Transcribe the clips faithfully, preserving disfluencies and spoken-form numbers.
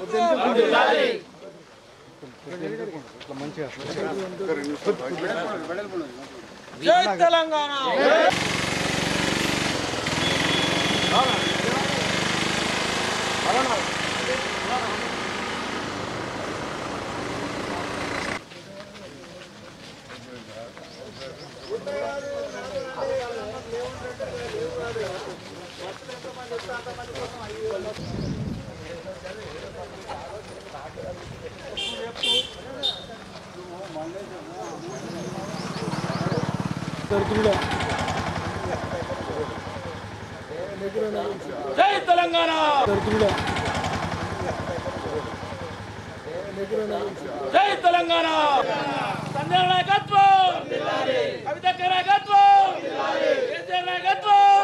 జై తెలంగాణ జై తెలంగాణ జై తెలంగాణ సంజయ్ నాయకత్వం కవితక్క నాయకత్వం కేసీఆర్ నాయకత్వం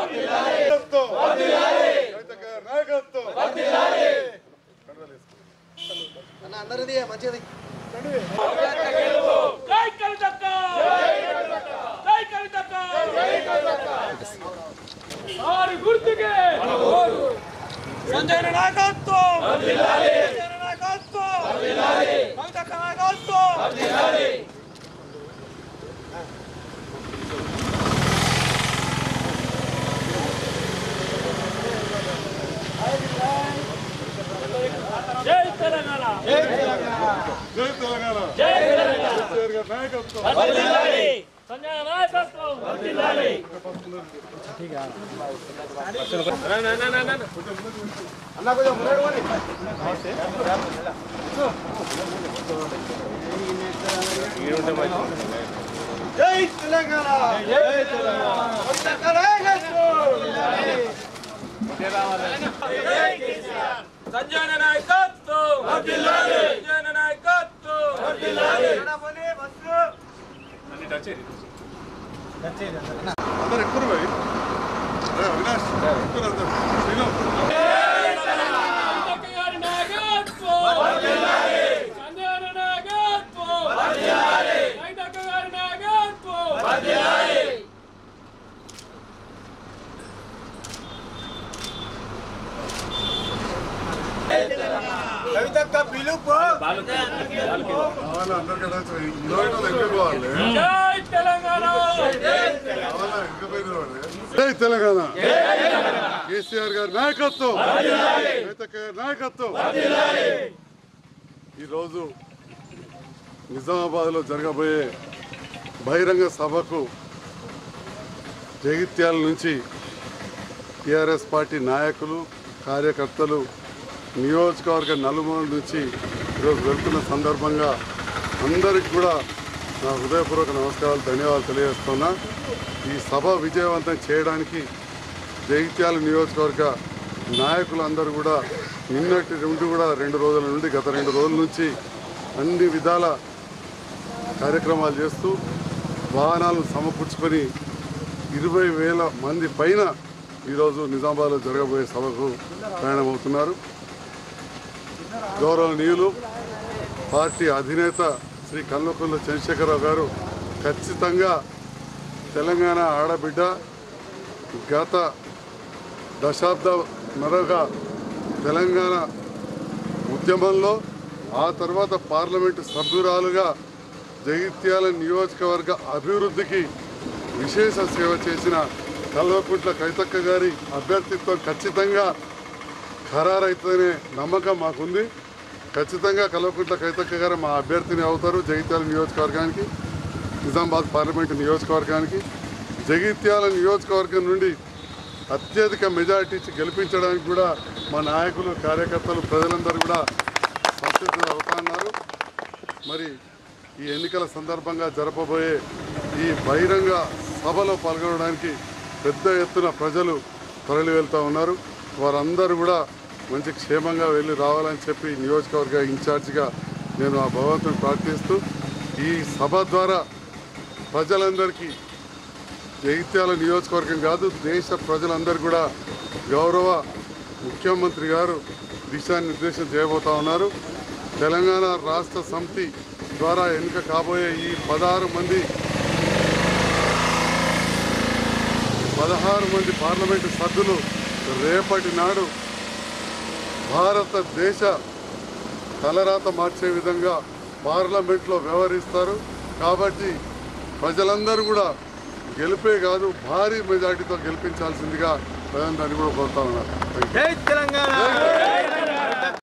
అందరిది మంచిది జై కవితక్క జై కవితక్క ఆరు గుర్తుకే సంజయ్ నాయకత్వం కేసీఆర్ నాయకత్వం కవితక్క నాయకత్వం జై తెలంగాణ జై తెలంగాణ జై తెలంగాణ నాయకత్వం వర్ధిల్లాలి సంజయ్ నాయకత్వం వర్ధిల్లాలి ठीक है ना ना ना ना అన్న కొంచెం మురడవని నమస్తే జై తెలంగాణ జై తెలంగాణ సంజయ్ నాయకత్వం వర్ధిల్లాలి సంజయ్ నాయకత్వం వర్ధిల్లాలి నడవని బస్సు అన్ని టచ్ చేయండి టచ్ చేయండి అందరూ ఎక్కువ పోయి అరే అవినాష్ ఎక్కువ అందరూ శ్రీను జై తెలంగాణ గారి నాయకత్వం వర్ధిల్లాలి సంజయ్ నాయకత్వం వర్ధిల్లాలి కవితక్క గారి నాయకత్వం వర్ధిల్లాలి కవితక్క పిలుపు జై తెలంగాణ జై తెలంగాణ కేసీఆర్ గారి నాయకత్వం కవితక్క గారి నాయకత్వం ఈరోజు నిజామాబాద్లో జరగబోయే బహిరంగ సభకు జగిత్యాల నుంచి టీఆర్ఎస్ పార్టీ నాయకులు కార్యకర్తలు నియోజకవర్గ నలుమూల నుంచి ఈరోజు వెళ్తున్న సందర్భంగా అందరికి కూడా నా హృదయపూర్వక నమస్కారాలు ధన్యవాదాలు తెలియజేస్తున్నా. ఈ సభ విజయవంతం చేయడానికి జగిత్యాల నియోజకవర్గ నాయకులందరూ కూడా నిన్నటి నుండి కూడా రెండు రోజుల నుండి గత రెండు రోజుల నుంచి అన్ని విధాల కార్యక్రమాలు చేస్తూ వాహనాలను సమకూర్చుకొని ఇరవై వేల మంది పైన ఈరోజు నిజామాబాద్లో జరగబోయే సభకు ప్రయాణమవుతున్నారు. గౌరవనీయులు పార్టీ అధినేత శ్రీ కల్వకుంట్ల చంద్రశేఖరరావు గారు ఖచ్చితంగా తెలంగాణ ఆడబిడ్డ గత దశాబ్దన్నరగా తెలంగాణ ఉద్యమంలో ఆ తర్వాత పార్లమెంటు సభ్యురాలుగా జగిత్యాల నియోజకవర్గ అభివృద్ధికి విశేష సేవ చేసిన కల్వకుంట్ల కవితక్క గారి అభ్యర్థిత్వం ఖచ్చితంగా ఖరారైతుందనే నమ్మకం మాకుంది. ఖచ్చితంగా కల్వకుంట్ల కవితక్క గారు మా అభ్యర్థిని అవుతారు. జగిత్యాల నియోజకవర్గానికి, నిజామాబాద్ పార్లమెంటు నియోజకవర్గానికి, జగిత్యాల నియోజకవర్గం నుండి అత్యధిక మెజారిటీ ఇచ్చి గెలిపించడానికి కూడా మా నాయకులు కార్యకర్తలు ప్రజలందరూ కూడా సంసిద్ధులు అవుతున్నారు. మరి ఈ ఎన్నికల సందర్భంగా జరపబోయే ఈ బహిరంగ సభలో పాల్గొనడానికి పెద్ద ఎత్తున ప్రజలు తరలి వెళ్తూ ఉన్నారు. వారందరూ కూడా మంచి క్షేమంగా వెళ్ళి రావాలని చెప్పి నియోజకవర్గ ఇన్ఛార్జిగా నేను ఆ భగవంతుని ప్రార్థిస్తూ ఈ సభ ద్వారా ప్రజలందరికీ జగిత్యాల నియోజకవర్గం కాదు దేశ ప్రజలందరూ కూడా గౌరవ ముఖ్యమంత్రి గారు దిశానిర్దేశం చేయబోతా ఉన్నారు. తెలంగాణ రాష్ట్ర సమితి ద్వారా ఎన్నిక కాబోయే ఈ పదహారు మంది పదహారు మంది పార్లమెంటు సభ్యులు రేపటి నాడు భారతదేశ తలరాత మార్చే విధంగా పార్లమెంట్లో వ్యవహరిస్తారు. కాబట్టి ప్రజలందరూ కూడా గెలిపే కాదు భారీ మెజార్టీతో గెలిపించాల్సిందిగా ప్రజలందరినీ కూడా కోరుతా ఉన్నారు. జై తెలంగాణ.